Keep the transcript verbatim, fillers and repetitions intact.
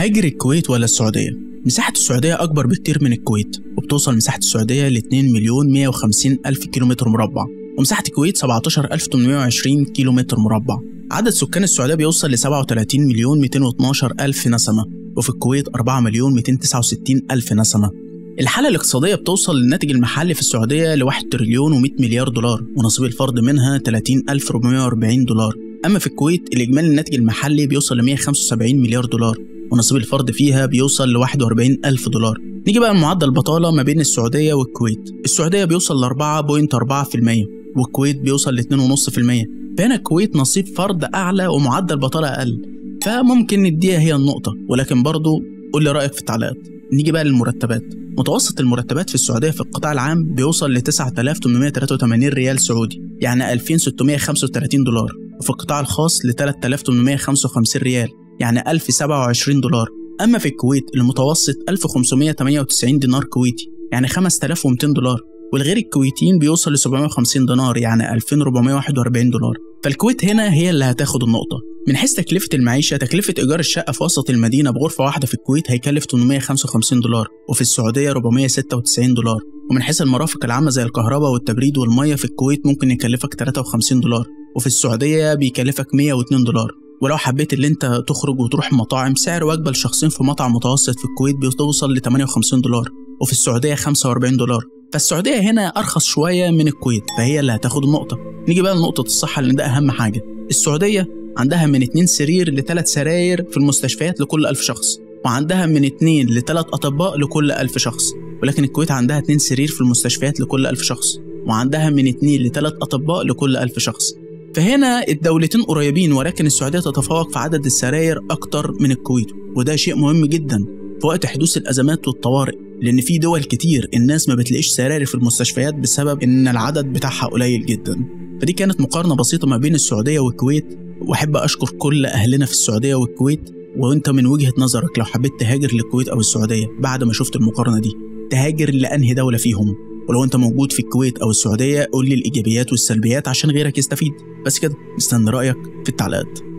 تهاجر الكويت ولا السعودية؟ مساحة السعودية أكبر بكتير من الكويت، وبتوصل مساحة السعودية ل اتنين مليون مية وخمسين ألف كيلومتر مربع، ومساحة الكويت سبعتاشر ألف وتمنمية وعشرين كيلومتر مربع. عدد سكان السعودية بيوصل ل سبعة وتلاتين مليون ميتين واتناشر ألف نسمة، وفي الكويت أربعة مليون ميتين وتسعة وستين ألف نسمة. الحالة الاقتصادية بتوصل للناتج المحلي في السعودية لواحد تريليون ومية مليار دولار، ونصيب الفرد منها تلاتين ألف وأربعمية وأربعين دولار. أما في الكويت الإجمالي الناتج المحلي بيوصل ل مية وخمسة وسبعين مليار دولار، ونصيب الفرد فيها بيوصل ل واحد وأربعين ألف دولار. نيجي بقى لمعدل البطالة ما بين السعودية والكويت. السعودية بيوصل ل أربعة فاصلة أربعة في المية، والكويت بيوصل ل اتنين فاصلة خمسة في المية. فهنا الكويت نصيب فرد أعلى ومعدل بطالة أقل، فممكن نديها هي النقطة، ولكن برضو قول لي رأيك في التعليقات. نيجي بقى للمرتبات. متوسط المرتبات في السعودية في القطاع العام بيوصل ل تسعة آلاف وتمنمية وتلاتة وتمانين ريال سعودي، يعني ألفين وستمية وخمسة وتلاتين دولار، وفي القطاع الخاص ل تلاتة آلاف وتمنمية وخمسة وخمسين ريال، يعني ألف وسبعة وعشرين دولار. أما في الكويت المتوسط ألف وخمسمية وتمنية وتسعين دينار كويتي، يعني خمسة آلاف ومتين دولار، والغير الكويتيين بيوصل ل سبعمية وخمسين دينار، يعني ألفين وأربعمية وواحد وأربعين دولار. فالكويت هنا هي اللي هتاخد النقطة. من حيث تكلفة المعيشة، تكلفة إيجار الشقة في وسط المدينة بغرفة واحدة في الكويت هيكلف تمنمية وخمسة وخمسين دولار، وفي السعودية أربعمية وستة وتسعين دولار. ومن حيث المرافق العامة زي الكهرباء والتبريد والمية في الكويت ممكن يكلفك تلاتة وخمسين دولار، وفي السعودية بيكلفك مية واتنين دولار. ولو حبيت اللي انت تخرج وتروح مطاعم، سعر وجبة لشخصين في مطعم متوسط في الكويت بيوصل ل تمنية وخمسين دولار، وفي السعودية خمسة وأربعين دولار. فالسعودية هنا أرخص شوية من الكويت، فهي اللي هتاخد النقطة. نيجي بقى لنقطة الصحة لأن ده أهم حاجة. السعودية عندها من اتنين سرير لتلات سراير في المستشفيات لكل ألف شخص، وعندها من اتنين لتلات أطباء لكل ألف شخص. ولكن الكويت عندها اتنين سرير في المستشفيات لكل ألف شخص، وعندها من اتنين لتلات أطباء لكل ألف شخص. فهنا الدولتين قريبين، ولكن السعودية تتفوق في عدد السراير أكتر من الكويت، وده شيء مهم جدا في وقت حدوث الأزمات والطوارئ، لأن في دول كتير الناس ما بتلاقيش سراير في المستشفيات بسبب إن العدد بتاعها قليل جدا. فدي كانت مقارنة بسيطة ما بين السعودية والكويت، وأحب أشكر كل أهلنا في السعودية والكويت. وأنت من وجهة نظرك لو حبيت تهاجر للكويت أو السعودية بعد ما شفت المقارنة دي، تهاجر لأنهي دولة فيهم؟ ولو أنت موجود في الكويت أو السعودية قول لي الإيجابيات والسلبيات عشان غيرك يستفيد. بس كده، مستني رأيك في التعليقات.